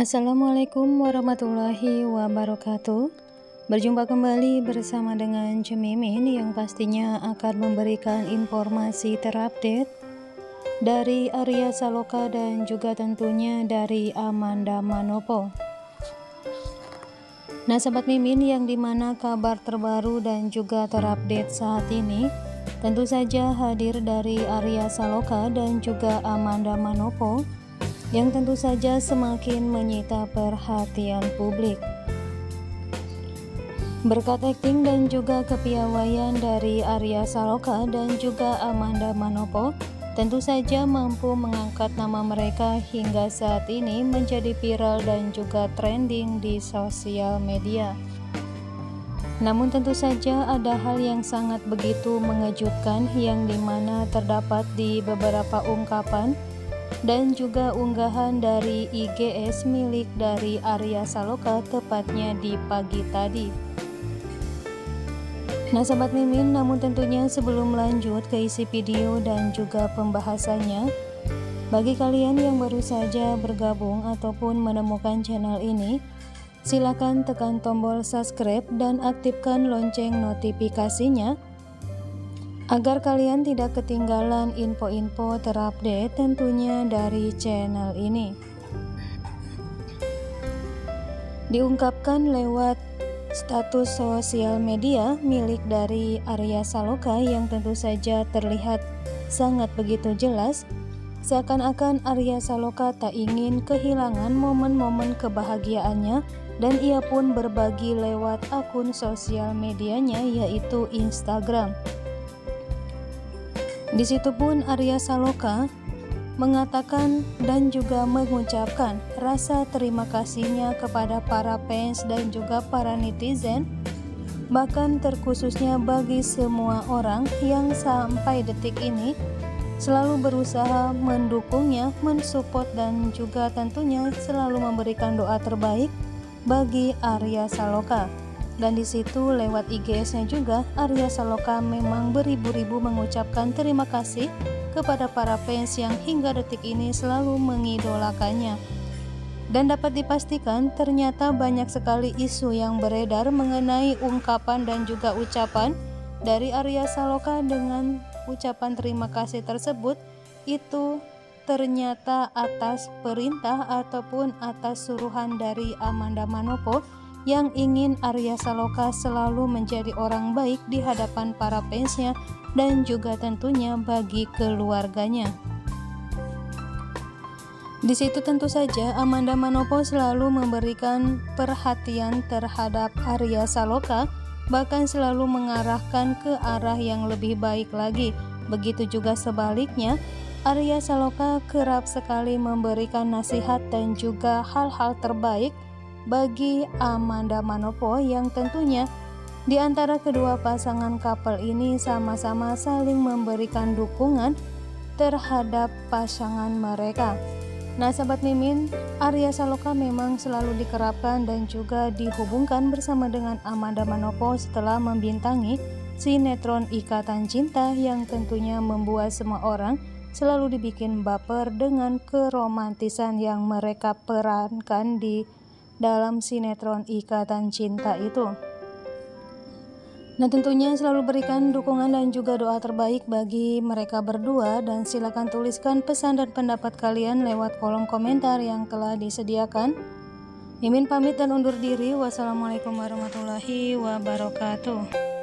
Assalamualaikum warahmatullahi wabarakatuh. Berjumpa kembali bersama dengan Cemimin yang pastinya akan memberikan informasi terupdate dari Arya Saloka dan juga tentunya dari Amanda Manopo. Nah sahabat Mimin, yang dimana kabar terbaru dan juga terupdate saat ini tentu saja hadir dari Arya Saloka dan juga Amanda Manopo yang tentu saja semakin menyita perhatian publik. Berkat akting dan juga kepiawaian dari Arya Saloka dan juga Amanda Manopo, tentu saja mampu mengangkat nama mereka hingga saat ini menjadi viral dan juga trending di sosial media. Namun tentu saja ada hal yang sangat begitu mengejutkan yang dimana terdapat di beberapa ungkapan dan juga unggahan dari IGS milik dari Arya Saloka tepatnya di pagi tadi. Nah sahabat Mimin, namun tentunya sebelum lanjut ke isi video dan juga pembahasannya, bagi kalian yang baru saja bergabung ataupun menemukan channel ini, silakan tekan tombol subscribe dan aktifkan lonceng notifikasinya agar kalian tidak ketinggalan info-info terupdate tentunya dari channel ini. Diungkapkan lewat status sosial media milik dari Arya Saloka yang tentu saja terlihat sangat begitu jelas, seakan-akan Arya Saloka tak ingin kehilangan momen-momen kebahagiaannya dan ia pun berbagi lewat akun sosial medianya yaitu Instagram. Di situ pun Arya Saloka mengatakan dan juga mengucapkan rasa terima kasihnya kepada para fans dan juga para netizen, bahkan terkhususnya bagi semua orang yang sampai detik ini selalu berusaha mendukungnya, mensupport dan juga tentunya selalu memberikan doa terbaik bagi Arya Saloka. Dan di situ lewat IGS-nya juga Arya Saloka memang beribu-ribu mengucapkan terima kasih kepada para fans yang hingga detik ini selalu mengidolakannya. Dan dapat dipastikan ternyata banyak sekali isu yang beredar mengenai ungkapan dan juga ucapan dari Arya Saloka dengan ucapan terima kasih tersebut itu ternyata atas perintah ataupun atas suruhan dari Amanda Manopo yang ingin Arya Saloka selalu menjadi orang baik di hadapan para fansnya dan juga tentunya bagi keluarganya. Di situ tentu saja Amanda Manopo selalu memberikan perhatian terhadap Arya Saloka, bahkan selalu mengarahkan ke arah yang lebih baik lagi. Begitu juga sebaliknya, Arya Saloka kerap sekali memberikan nasihat dan juga hal-hal terbaik bagi Amanda Manopo yang tentunya di antara kedua pasangan couple ini sama-sama saling memberikan dukungan terhadap pasangan mereka. Nah sahabat Mimin, Arya Saloka memang selalu dikerapkan dan juga dihubungkan bersama dengan Amanda Manopo setelah membintangi sinetron Ikatan Cinta yang tentunya membuat semua orang selalu dibikin baper dengan keromantisan yang mereka perankan di dalam sinetron Ikatan Cinta itu. Nah tentunya selalu berikan dukungan dan juga doa terbaik bagi mereka berdua, dan silakan tuliskan pesan dan pendapat kalian lewat kolom komentar yang telah disediakan. Mimin pamit dan undur diri. Wassalamualaikum warahmatullahi wabarakatuh.